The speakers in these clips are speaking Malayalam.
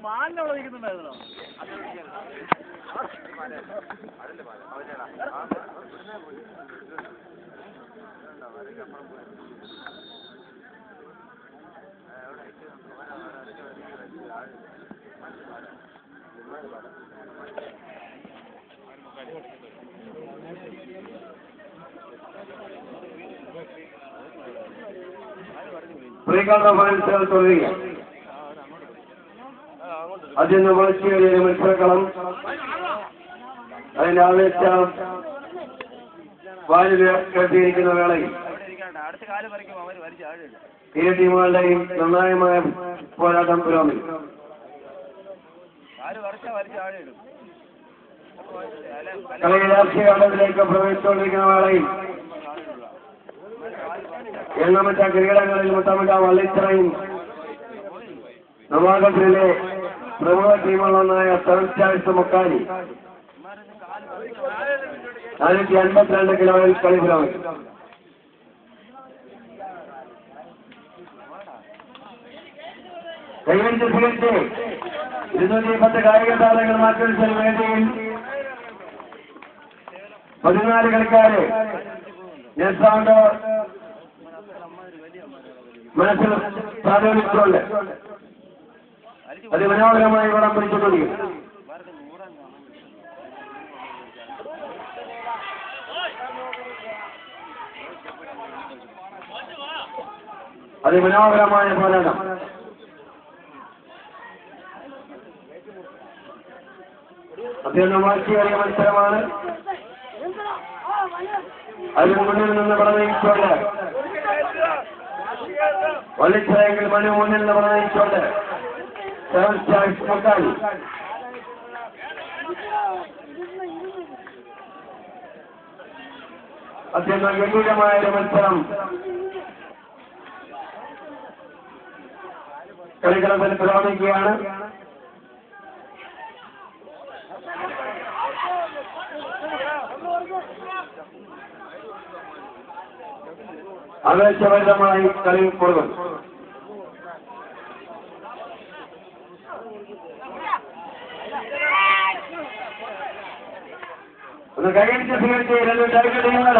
പ്രീകാല മത്സരം തുടരുക. അതിന് വളർച്ചയേറിയ മത്സരക്കളം അതിന്റെ ആവേശം വാലിലേർപ്പെടുത്തിയിരിക്കുന്ന വേളയിൽ ഇരു ടീമുകളുടെയും നിർണായകമായ പോരാട്ടം പുരോഗമിക്കും. കളി രാഷ്ട്രീയ ഘട്ടത്തിലേക്ക് പ്രവേശിച്ചുകൊണ്ടിരിക്കുന്ന വേളയിൽ എണ്ണമറ്റ കിരീടങ്ങളിൽ മുത്തമിട്ട വള്ളിച്ചിറയും നവാഗത്തിലെ പ്രമുഖ ടീമുകളൊന്നായ സെവൻസ് മുക്കാലി 452 കിലോയിൽ കളി പുരോഗമിക്കും. കൈവരിച്ച് സ്വീകരിച്ച് 210 കായിക താരങ്ങൾ മാറ്റിവെച്ച വേദിയിൽ 14 കളിക്കാര് നെസ്സാണ്ട് മനസ്സിൽ പ്രാധാന്യത്തോടെ അതിമനോഹരമായി വടം പിടിച്ചുകൊണ്ടിരിക്കും. അതിമനോഹരമായ പോരാട്ടം. അത്യന്തം വാശിയേറിയ മത്സരമാണ്. അതിന് മുന്നിൽ നിന്ന് പറഞ്ഞുകൊണ്ട് വള്ളിച്ചിറയെങ്കിൽ മനു മുന്നിൽ നിന്ന് പറഞ്ഞുകൊണ്ട് സെവൻസ് മുക്കാലി അത്യന്തം ഗംഭീരമായ ഒരു മത്സരം കളിക്കളത്തിൽ പുരോഗമിക്കുകയാണ്. ആവേശഭരിതമായി കളി കൊടുക്കും. ഒന്ന് കൈയടിച്ച് സ്വീകരിച്ച് 2 ടൈഗർ ടീമുകൾ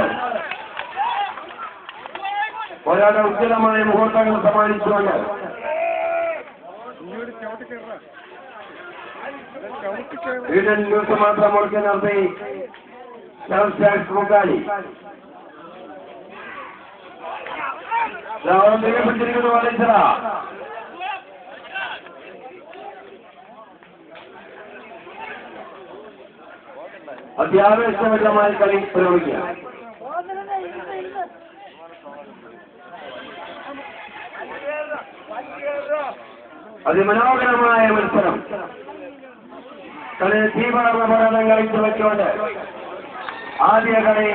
ഒരാളുടെ ഉജ്ജ്വലമായ മുഹൂർത്തങ്ങൾ സമ്മാനിച്ചുകൊണ്ട് ഈഡൻ ന്യൂസ് മാത്രം മുടക്കി നടത്തി സെവൻസ് മുക്കാലി പിടിച്ചിരിക്കുന്നു. വള്ളിച്ചിറ അത്യാവേശകരമായ കളി പുരോഗമിക്കുക. അതിമനോഹരമായ മത്സരം കളി തീവ്രമായ പോരാട്ടം കളിച്ചു വെച്ചുകൊണ്ട് ആദ്യ കളി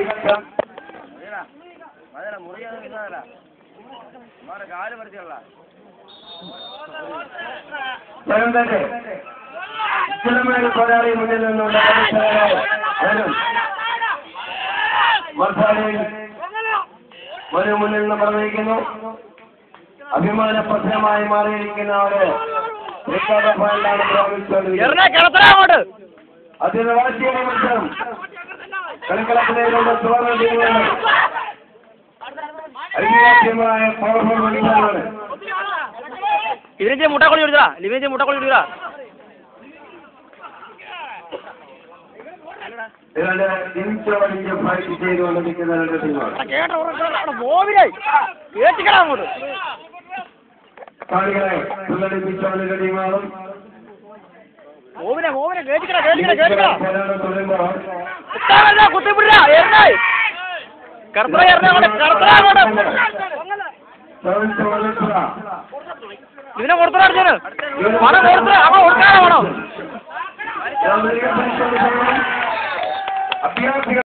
ചിലമേൽ പോരാളി മുന്നിൽ നിന്നുള്ള മർസാലിൽ മനു മുന്നിൽ നിന്ന് പറഞ്ഞിരിക്കുന്നു. അഭിമാന പ്രശ്നമായി മാറിയിരിക്കുന്ന ഒരു ഫൈനലാണ് പ്രയോഗിച്ചുകൊണ്ടിരിക്കുന്നത്. അതിന് വാശിയേറിയ മത്സരം കളിക്കളത്തിലേക്ക് സുവർണ്ണ ടീമുകളുടെ ഐതിഹാസികമായ പവർഫുൾ മത്സരമാണ്. ഇതിനെ മുട്ടക്കൊള്ളി വിടുക, ലിവിനെ മുട്ടക്കൊള്ളി വിടുക. ഫൈറ്റ് ചെയ്തുകൊണ്ടിരിക്കുന്ന 2 ടീമാണ്. കളികളെ പ്രകടിപ്പിച്ചുകൊണ്ടിരിക്കുന്ന ടീമുകളും ഇതിനെ കൊടുത്തോ അഭ്യാസികൾ